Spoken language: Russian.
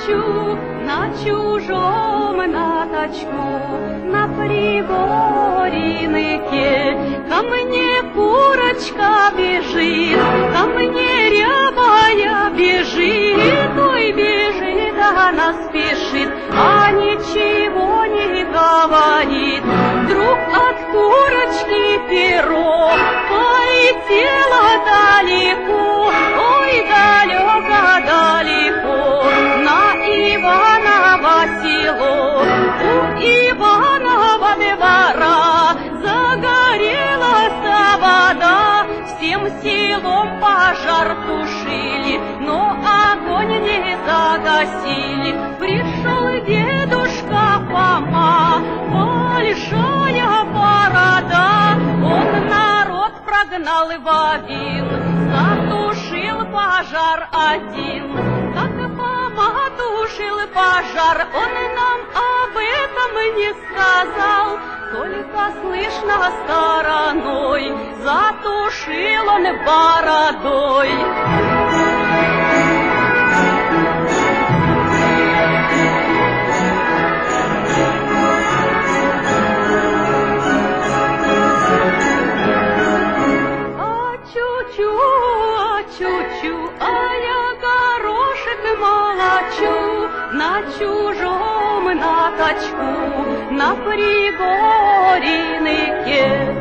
плачу на чужом наточку, на пригорнике. Ко мне курочка бежит, ко мне рябая бежит, ой, бежит, она спешит, а ничего не говорит. Вдруг от курочки перо полетело далеко, ой, далеко-далеко, на Иваново село. У Иванова двора загорелась вода, всем селом пожар тушили, но огонь не загасили. Пришел дедушка Фома, большая борода, он народ прогнал в один, затушил пожар один. Как Фома тушил пожар, он нам об этом не сказал, только слышно стороной, затушил он бородой. Чу-чу, а я горошек молочу на чужом наточку, на пригорнике.